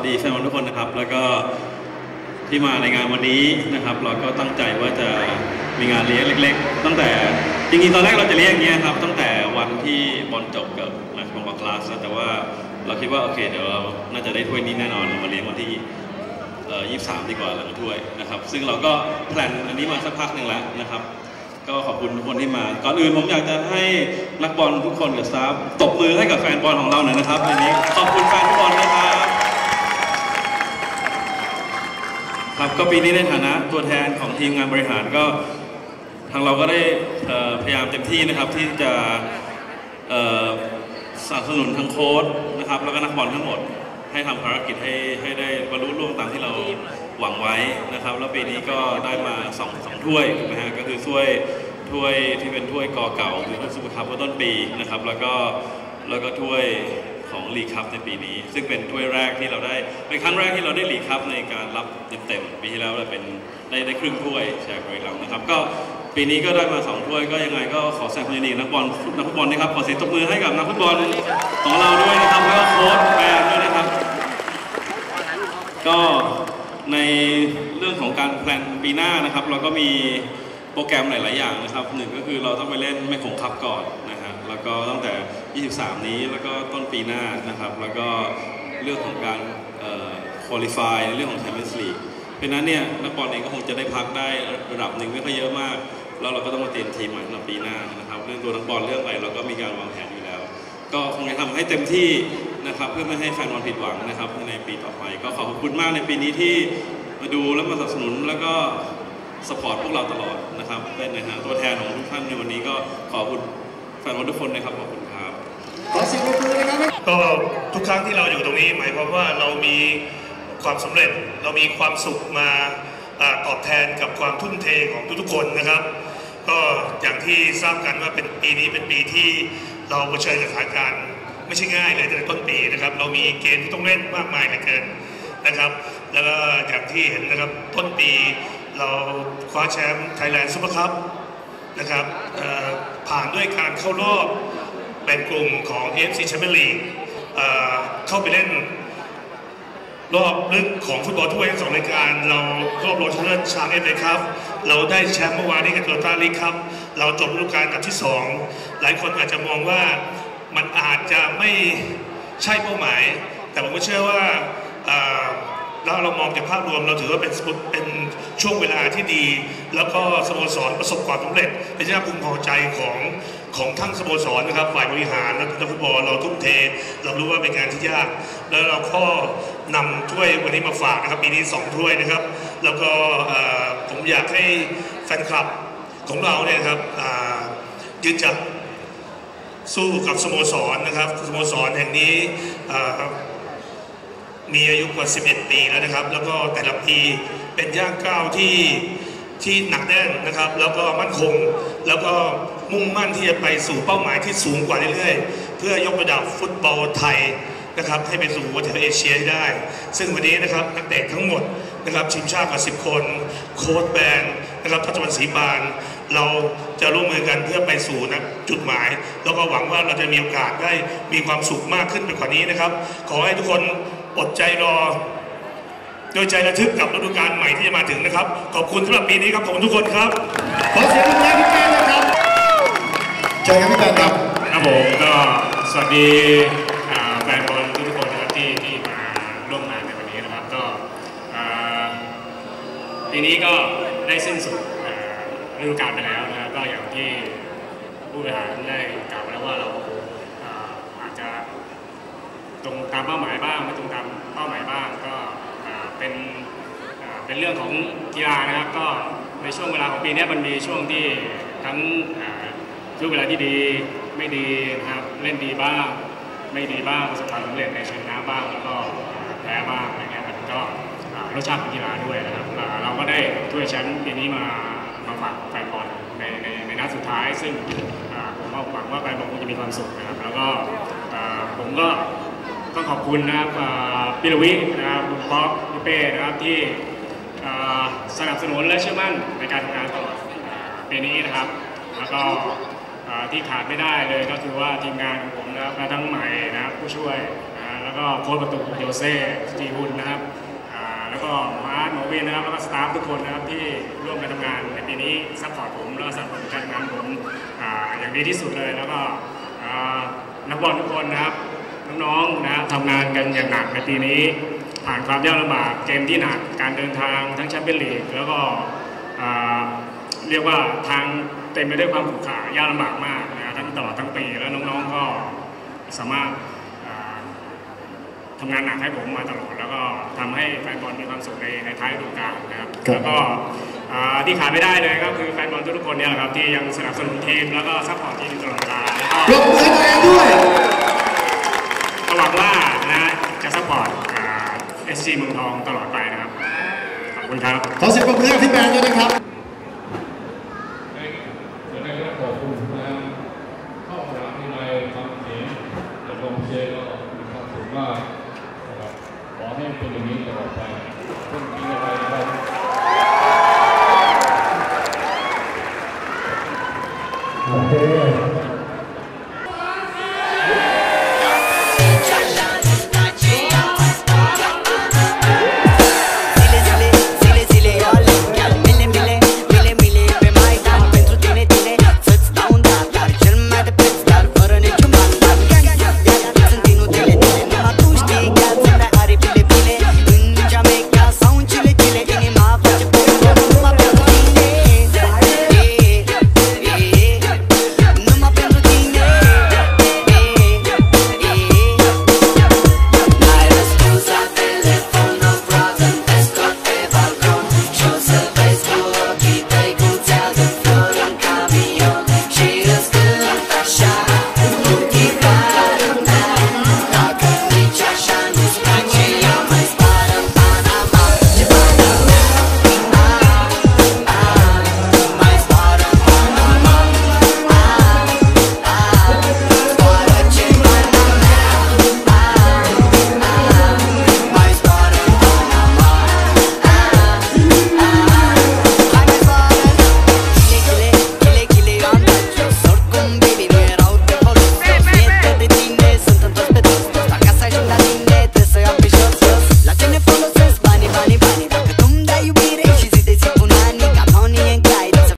ดีแฟนบอลทุกคนนะครับแล้วก็ที่มาในงานวันนี้นะครับเราก็ตั้งใจว่าจะมีงานเลี้ยงเล็กๆตั้งแต่จริงๆตอนแรกเราจะเลี้ยงอย่างเงี้ยครับตั้งแต่วันที่บอลจบกับแมตช์ของคลาสแต่ว่าเราคิดว่าโอเคเดี๋ยวเราน่าจะได้ถ้วยนี้แน่นอนเรามาเลี้ยงวันที่23ดีกว่าหลังถ้วยนะครับซึ่งเราก็แพลนอันนี้มาสักพักหนึ่งแล้วนะครับก็ขอบคุณทุกคนที่มาก่อนอื่นผมอยากจะให้นักบอลทุกคนกับสตาฟตบมือให้กับแฟนบอลของเราหน่อยนะครับวันนี้ขอบคุณแฟนทุกคนนะครับครับก็ปีนี้ในฐานะตัวแทนของทีมงานบริหารก็ทางเราก็ได้พยายามเต็มที่นะครับที่จะสนับสนุนทั้งโค้ชนะครับแล้วก็นักบอลทั้งหมดให้ทำภารกิจให้ได้บรรลุล่วงตามที่เราหวังไว้นะครับแล้วปีนี้ก็ได้มาสองถ้วยถูกไหมฮะก็คือถ้วยที่เป็นถ้วยกอเก่าคือถ้วยซูเปอร์คัพเมื่อต้นปีนะครับแล้วก็ถ้วยของลีกคัพในปีนี้ซึ่งเป็นถ้วยแรกที่เราได้เป็นครั้งแรกที่เราได้ลีกคัพในการรับเต็มปีที่แล้วเราเป็นได้ครึ่งถ้วยแชร์บริลัมนะครับก็ปีนี้ก็ได้มา2ถ้วยก็ยังไงก็ขอแสดงความยินดีนักฟุตบอลนะครับขอเสียงตบมือให้กับนักฟุตบอลของเราด้วยนะครับแล้วก็โค้ชแฟนด้วยนะครับก็ในเรื่องของการแพลนปีหน้านะครับเราก็มีโปรแกรมหลายๆอย่างนะครับหนึ่งก็คือเราต้องไปเล่นแม่คงคัพก่อนนะฮะแล้วก็ตั้งแต่23นี้แล้วก็ต้นปีหน้านะครับแล้วก็เรื่องของการqualify ในเรื่องของ Champions League เพราะนั้นเนี่ยนักบอลเองก็คงจะได้พักได้ระดับหนึ่งไม่ค่อยเยอะมากแล้วเราก็ต้องมาเตรียมทีมใหม่ในปีหน้านะครับเรื่องตัวนักบอลเรื่องอะไรเราก็มีการวางแผนอยู่แล้วก็คงจะทำให้เต็มที่นะครับเพื่อไม่ให้แฟนบอลผิดหวังนะครับในปีต่อไปก็ขอบคุณมากในปีนี้ที่มาดูและมาสนับสนุนแล้วก็สปอร์ตพวกเราตลอดนะครับเป็นในฐานะตัวแทนของทุกท่านในวันนี้ก็ขอบคุณแฟนบอลทุกคนนะครับขอบคุณครับขอเสียงปรบมือนะครับก็ทุกครั้งที่เราอยู่ตรงนี้หมายความว่าเรามีความสำเร็จเรามีความสุขมาตอบแทนกับความทุ่มเทของทุกๆคนนะครับก็อย่างที่ทราบกันว่าเป็นปีนี้เป็นปีที่เราเผชิญกับสถานการณ์ไม่ใช่ง่ายเลยตั้งแต่ต้นปีนะครับเรามีเกมที่ต้องเล่นมากมายเหลือเกินนะครับแล้วก็อย่างที่เห็นนะครับต้นปีเราคว้าแชมป์ไทยแลนด์ซุปเปอร์คัพนะครับผ่านด้วยการเข้ารอบแบ่งกลุ่มของ AFC Champions League เข้าไปเล่นรอบลึกของฟุตบอลถ้วยทั้ง2รายการเรารอบรองชนะเลิศชาเอฟเอครับเราได้แชมป์เมื่อวานนี้กับโตโยต้าลีกครับเราจบฤดูกาลอันดับที่2หลายคนอาจจะมองว่ามันอาจจะไม่ใช่เป้าหมายแต่ผมก็เชื่อว่าเรามองจากภาพรวมเราถือว่าเป็นช่วงเวลาที่ดีแล้วก็สโมสรประสบความสำเร็จเป็นที่น่าพึงพอใจของทั้งสโมสรนะครับฝ่ายบริหารและนักฟุตบอลเราทุ่มเทเรารู้ว่าเป็นงานที่ยากแล้วเราก็นำถ้วยวันนี้มาฝากนะครับปีนี้2ถ้วยนะครับแล้วก็ผมอยากให้แฟนคลับของเราเนี่ยครับยืนจับสู้กับสโมสรนะครับสโมสรแห่งนี้มีอายุกว่า11ปีแล้วนะครับแล้วก็แต่ละปีเป็นย่างก้าวที่หนักแน่นนะครับแล้วก็มั่นคงแล้วก็มุ่งมั่นที่จะไปสู่เป้าหมายที่สูงกว่าเรื่อยๆเพื่อยกระดับฟุตบอลไทยนะครับให้ไปสู่หัวแถวเอเชียได้ซึ่งวันนี้นะครับนักเตะทั้งหมดนะครับทีมชาติกว่า10คนโค้ชแบนนะครับทัศวรรณศรีปานเราจะร่วมมือกันเพื่อไปสู่จุดหมายแล้วก็หวังว่าเราจะมีโอกาสได้มีความสุขมากขึ้นไปกว่านี้นะครับขอให้ทุกคนอดใจรอโดยใจระทึกกับฤดูกาลใหม่ที่จะมาถึงนะครับขอบคุณสำหรับปีนี้ครับขอบคุณทุกคนครับขอเสียงปรบมือให้พี่แกนนะครับเจอกันพี่แกนครับครับผมก็สวัสดีแฟนบอลทุกคนนะครับที่มาร่วมงานในวันนี้นะครับก็ปีนี้ก็ได้สิ้นสุดฤดูกาลไปแล้วนะครับก็อย่างที่ผู้บริหารได้กล่าวไว้แล้วว่าเราอาจจะตรงตามเป้าหมายบ้างไม่ตรงตามเป้าหมายบ้างก็เป็นเรื่องของกีฬานะครับก็ในช่วงเวลาของปีนี้มันมีช่วงที่ทั้งช่วงเวลาที่ดีไม่ดีนะครับเล่นดีบ้างไม่ดีบ้างประสบความสำเร็จในชนะบ้างแล้วก็แพ้บ้างอะไรเงี้ยมันก็รสชาติของกีฬาด้วยนะครับเราก็ได้ถ้วยแชมป์ปีนี้มาฝากแฟนบอลในนัดสุดท้ายซึ่งผมก็หวังว่าแฟนบอลคงจะมีความสุขนะครับแล้วก็ผมก็ต้องขอบคุณนะครับพี่ลวินะครับคุณป๊อกพี่เป้นะครับที่สนับสนุนและเชื่อมั่นในการทำงานตลอดปีนี้นะครับแล้วก็ที่ขาดไม่ได้เลยก็คือว่าทีมงานของผมนะครับทั้งใหม่นะครับผู้ช่วยแล้วแล้วก็โค้ชประตูโยเซ่จีฮุนนะครับแล้วก็มาร์ทโมบินนะครับแล้วก็สตาฟทุกคนนะครับที่ร่วมกันทำงานในปีนี้ซัพพอร์ตผมแล้วก็สนับสนุนการทำงานผมอย่างดีที่สุดเลยแล้วก็นักบอลทุกคนนะครับน้องๆนะครับทำงานกันอย่างหนักในปีนี้ผ่านความยากลำบากเกมที่หนักการเดินทางทั้งแชมเปี้ยนลีกแล้วก็เรียกว่าทางเต็มไปด้วยความขรุขระยากลำบากมากนะทั้งตลอดทั้งปีแล้วน้องๆก็สามารถทำงานหนักให้ผมมาตลอดแล้วก็ทำให้แฟนบอลมีความสุขในท้ายฤดูกาลนะครับแล้วก็ที่ขาดไม่ได้เลยก็คือแฟนบอลทุกๆคนเนี่ยครับที่ยังสนับสนุนทีมแล้วก็ซัพพอร์ตทีมตลอดเวลาปรบมือตัวเองด้วยหวังว่านะจะซัพพอร์ตSC เมืองทองตลอดไปนะครับขอบคุณครับขอเสียงปรบมือให้พี่แบนด้วยนะครับในก็ขอบคุณนะเข้าสนามในฟังเสียงแต่กองเชียร์ก็มีความสุขมากนะครับขอให้เป็นอย่างนี้ตลอดไปต้นปีอะไรนะครับ